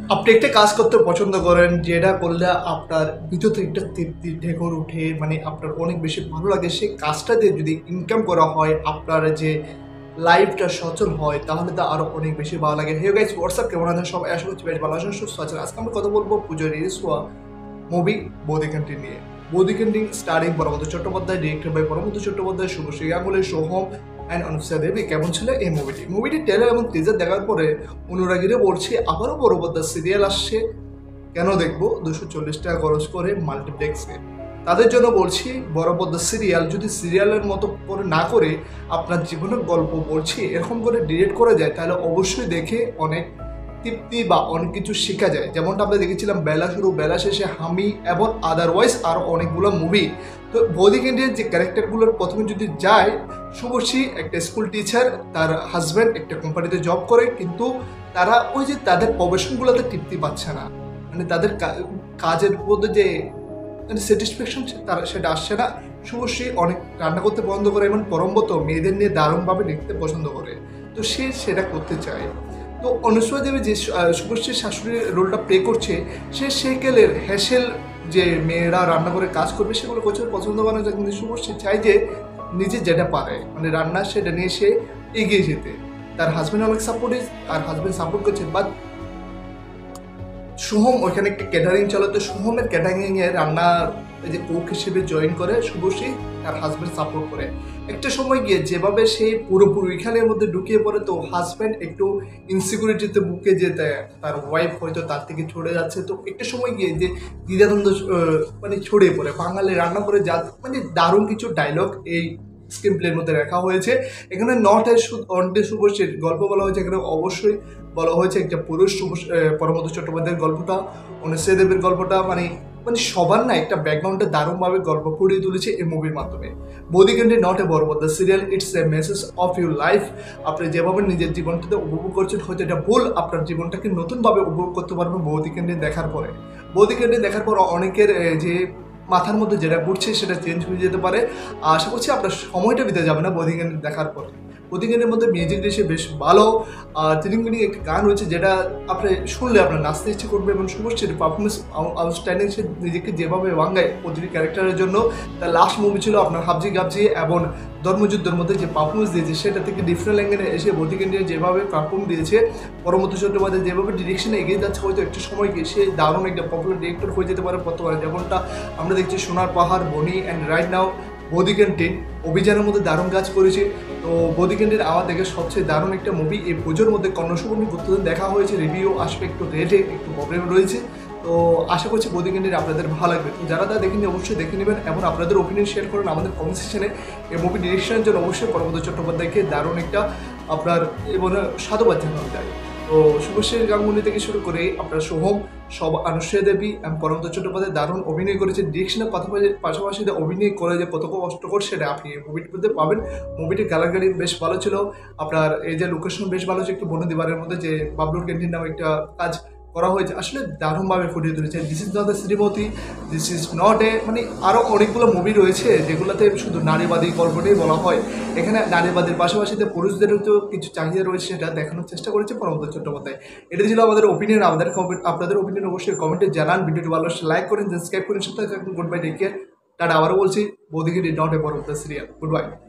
আপনি একটা কাজ করতে পছন্দ করেন যেটা করলে আপনার ভিতর থেকে একটা তৃপ্তি ঢেকুর উঠে, মানে আপনার অনেক বেশি ভালো লাগে। সেই কাজটা দিয়ে যদি ইনকাম করা হয়, আপনার যে লাইফটা সচল হয়, তাহলে তো আরো অনেক বেশি ভালো লাগে। হে গাইস, হোয়াটসঅ্যাপ, কেমন আছেন সবাই? আশা করছি বেশ ভালো আছেন, সুস্থ আছেন। আজকে আমরা কথা বলবো পুজোর রিলিজ হওয়া মুভি বৌদি ক্যান্টিন নিয়ে। Boudi canteen starring Parambrata Chattopadhyay, director by Parambrata Chattopadhyay, Subhashree Ganguly, Soham and Anushka Devi. কেমন ছিল এই মুভিটি ট্রেলার এবং টিজার দেখার পরে অনুরাগীরা বলছে আবারও বড় পর্দার সিরিয়াল আসছে, কেন দেখবো 240 টাকা খরচ করে মাল্টিপ্লেক্সে। তাদের জন্য বলছি, বড় পর্দার সিরিয়াল যদি সিরিয়ালের মতো করে না করে আপনার জীবনের গল্প বলছি এরকম করে ডিরেক্ট করা যায়, তাহলে অবশ্যই দেখে অনেক তৃপ্তি বা অনেক কিছু শেখা যায়। যেমনটা আমরা দেখেছিলাম বেলা শুরু বেলা শেষে, হামি এবং আদারওয়াইজ আরও অনেকগুলো মুভি। তো বৌদি ক্যান্টিনের যে ক্যারেক্টারগুলোর প্রথমে যদি যায়, শুভশ্রী একটা স্কুল টিচার, তার হাজব্যান্ড একটা কোম্পানিতে জব করে, কিন্তু তারা ওই যে তাদের প্রফেশনগুলোতে তৃপ্তি পাচ্ছে না, মানে তাদের কাজের মধ্যে যে মানে স্যাটিসফ্যাকশন তারা সেটা আসছে না। শুভশ্রী অনেক রান্না করতে পছন্দ করে এবং পরমব্রত মেয়েদের নিয়ে দারুণভাবে লিখতে পছন্দ করে, তো সে সেটা করতে চায়। তো অনুষ্কা দেবী যে শুভশ্রীর শাশুড়ির রোলটা প্লে করছে, সে সেকেলের হ্যাসেল যে মেয়েরা রান্না করে কাজ করবে সেগুলো প্রচুর পছন্দ করে না, কিন্তু শুভশ্রী চায় যে নিজে যেটা পারে মানে রান্না সেটা নিয়ে সে এগিয়ে যেতে। তার হাজব্যান্ড অনেক সাপোর্টিভ আর হাজব্যান্ড সাপোর্ট করছে, বাট সোহম ওইখানে একটা ক্যাটারিং চালাতো, সোহমের ক্যাটারিং এ রান্নার এই যে কুক হিসেবে জয়েন করে শুভশ্রী, তার হাজব্যান্ড সাপোর্ট করে। একটা সময় গিয়ে যেভাবে সে পুরোপুরি ওইখানের মধ্যে ঢুকিয়ে পড়ে, তো হাজব্যান্ড একটু ইনসিকিউরিটিতে বুকে যেতে, তার ওয়াইফ হয়তো তার থেকে ছড়ে যাচ্ছে, তো একটা সময় গিয়ে যে দ্বিধাদ্বন্দ্ব মানে ছড়িয়ে পড়ে। বাঙালি রান্না করে যা মানে দারুণ কিছু ডায়লগ এই স্ক্রিন প্লের মধ্যে রাখা হয়েছে। এখানে নট এ অনটে শুভশ্রীর গল্প বলা হয়েছে, এখানে অবশ্যই বলা হয়েছে একটা পুরুষ পরমত চট্টোপাধ্যায়ের গল্পটা, অনুষ্কা দেবীর গল্পটা, মানে মানে সবার না একটা ব্যাকগ্রাউন্ডে দারুণভাবে গল্প ফুটিয়ে তুলেছে এই মুভির মাধ্যমে। বৌদি ক্যান্টিন নট এ বড় পর্দা serial, it's a message of your life. আপনি যেভাবে নিজের জীবনটাতে উপভোগ করছেন, হয়তো এটা ভুল, আপনার জীবনটাকে নতুনভাবে উপভোগ করতে পারবেন বৌদি ক্যান্টিন দেখার পরে। বৌদি ক্যান্টিন দেখার পর অনেকের যে মাথার মধ্যে যেটা ঘুরছে সেটা চেঞ্জ হয়ে যেতে পারে। আশা করছি আপনার সময়টা বিতে যাবে না বৌদি ক্যান্টিন দেখার পরে। বৌদি ক্যান্টিনের মধ্যে মিউজিক দিয়েছে বেশ ভালো, তিরিংবিরিং একটি গান হয়েছে যেটা আপনি শুনলে আপনার নাচতে ইচ্ছে করবে, এবং শুভশ্রীর পারফরমেন্স আউটস্ট্যান্ডিং। সে নিজেকে যেভাবে ভাঙায় প্রতিটি ক্যারেক্টারের জন্য। তার লাস্ট মুভি ছিল আপনার হাবজি গাবজি এবং ধর্মযুদ্ধের মধ্যে যে পারফরমেন্স দিয়েছে সেটা থেকে ডিফারেন্ট অ্যাঙ্গেলে এসে বৌদি ক্যান্টিনে যেভাবে পারফর্ম দিয়েছে, পরমত চট্টোপাধ্যায় যেভাবে ডিরেকশনে এগিয়ে যাচ্ছে, হয়তো একটা সময় গিয়ে সে দারুণ একটা পপুলার ডিরেক্টর হয়ে যেতে পারে বর্তমানে। যেমনটা আমরা দেখছি সোনার পাহাড়, বনি অ্যান্ড রাইট নাও বৌদি ক্যান্টিন অভিযানের মধ্যে দারুণ কাজ করেছে। তো বৌদি ক্যান্টিন আমার দেখে সবচেয়ে দারুণ একটা মুভি। এই পুজোর মধ্যে কর্ণসুবর্ণী গুপ্তদিন দেখা হয়েছে, রিভিউ আসবে, একটু রেটে একটু প্রবলেম রয়েছে। তো আশা করছি বৌদি ক্যান্টিন আপনাদের ভালো লাগবে। তো যারা তারা দেখেনি অবশ্যই দেখে নেবেন এবং আপনাদের ওপিনিয়ন শেয়ার করেন আমাদের কমেন্ট সেকশনে। এই মুভি ডিরেকশনের জন্য অবশ্যই পরমত চট্টোপাধ্যায়কে দারুণ একটা আপনার এবং সাধুবাদ জানানো যায়। তো শুভশ্রী গাঙ্গুলি থেকে শুরু করে আপনার সোহম, সব অনুষ্কা দেবী এবং পরমত চট্টোপাধ্যায় দারুণ অভিনয় করেছে। ডিরেকশনের পাশাপাশি অভিনয় করে যে কত কষ্টকর সেটা আপনি মুভিটির মধ্যে পাবেন। মুভিটির গালাগালি বেশ ভালো ছিল, আপনার এই যে লোকেশন বেশ ভালো ছিল, একটু বনদিবারের মধ্যে যে বাবলুর ক্যান্টিন নামে একটা কাজ করা হয়েছে, আসলে দারুণভাবে ফুটিয়ে তুলেছে। This is not the Shrimati, this is not a, মানে আরও অনেকগুলো মুভি রয়েছে যেগুলোতে শুধু নারীবাদী গল্পটাই বলা হয়। এখানে নারীবাদীর পাশাপাশি পুরুষদেরও তো কিছু চাহিদা রয়েছে, সেটা দেখানোর চেষ্টা করেছে পরমত চট্টোপাধ্যায়। এটা ছিল আমাদের ওপিনিয়ন। আপনাদের ওপিনিয়ন অবশ্যই কমেন্টে জানান। ভিডিওটি ভালো লাইক করেন, সাবস্ক্রাইব করেন, সাথে good bye, take care, tata. আবারও বলছি বৌদি ক্যান্টিন নট এ বড় সিরিয়াল। Good bye.